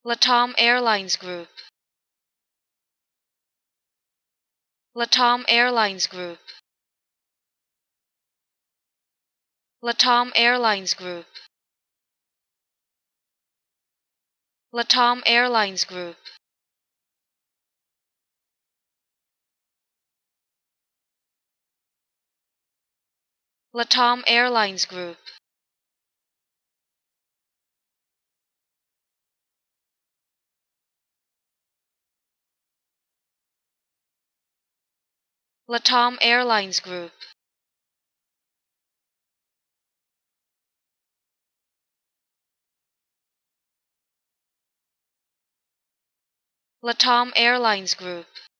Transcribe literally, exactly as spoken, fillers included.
LATAM Airlines Group. LATAM Airlines Group. LATAM Airlines Group. LATAM Airlines Group. LATAM Airlines Group. LATAM Airlines Group. LATAM Airlines Group.